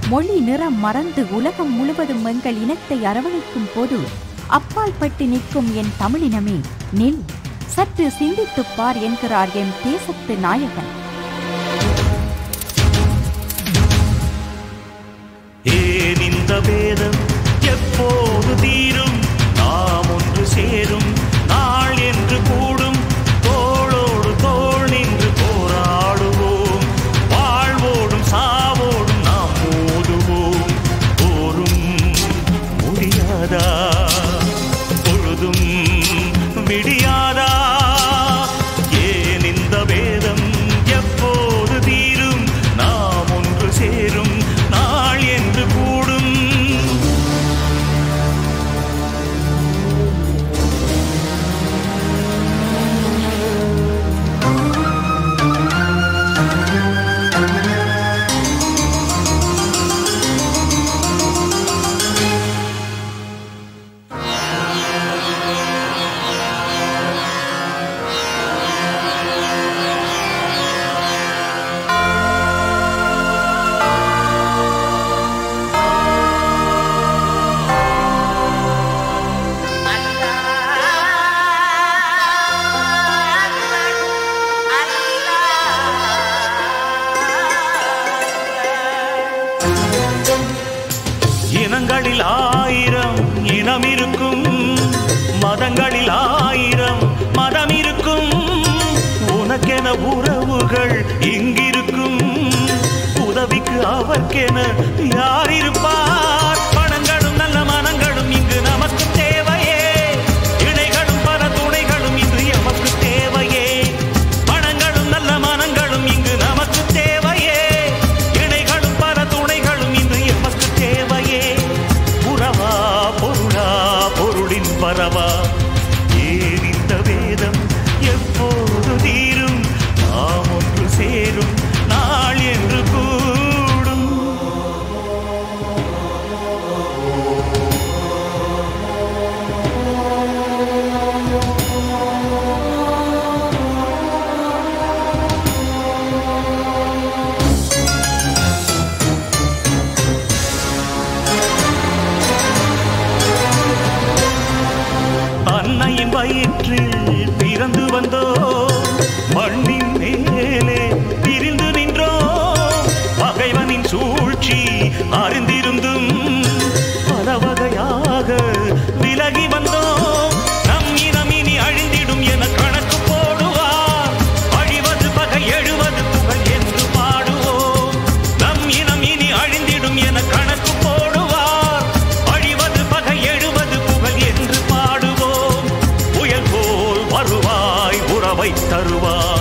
மொழி நிறம் மறந்து உலகம் முழுவதும் எங்கள் இனத்தை அரவணைக்கும் போது அப்பால் பட்டு நிற்கும் என் தமிழினமே நில், சற்று சிந்தித்துப் பார் என்கிறார் என் தேசத்து நாயகன். ஏன் இந்த வேதம் எப்போது தீரும்? நாம் ஒன்று சேரும் நாள் என்று கூடும். தோளோடு தோள் நின்று போராடுவோம். வாழ்வோடும் சாவோடும் நாம் மோதுவோம். போரும் முடியாதா, பொழுதும் விடியாதா? ஏன் இந்த வேதம் எப்போது தீரும்? நாம் ஒன்று சேரும் நாள் என்று கூடும். இனங்களில் ஆயிரம் இனம் இருக்கும், மதங்களில் ஆயிரம் மதம் இருக்கும். உனக்கென உறவுகள் இங்கிருக்கும், உதவிக்கு அவர்க்கென யார் இருப்பார்? பணங்களும் நல்ல மனங்களும் இங்கு நமக்கு தேவையே. இணைகளும் பல துணைகளும் இன்று எமக்கு தேவையே. பணங்களும் நல்ல மனங்களும் இங்கு நமக்கு தேவையே. இணைகளும் பல துணைகளும் இன்று எமக்கு தேவையே. புறவா பொருளா பொருளின் பரவா? ஏன் இந்த வேதம் எப்போது தீரும்? நாம் ஒன்று சேரும் நாள் என்று கூடும். அன்னையின் வயிற்றில் பிறந்து வந்தோம், மண்ணின் மேலே பிரிந்து நின்றோம். பகைவனின் சூழ்ச்சி அறிந்திருந்தும் பல வகையாக விலகி வந்தோம். நம் இனம் இனி அழிந்திடும் என கணக்கு போடுவார். அழிவது பகை எழுவது புகழ் என்று பாடுவோம். நம் இனம் இனி அழிந்திடும் என கணக்கு போடுவார். அழிவது பகை எழுவது புகழ் என்று பாடுவோம். புயல் போல் வருவாய், உறவை தருவாய்.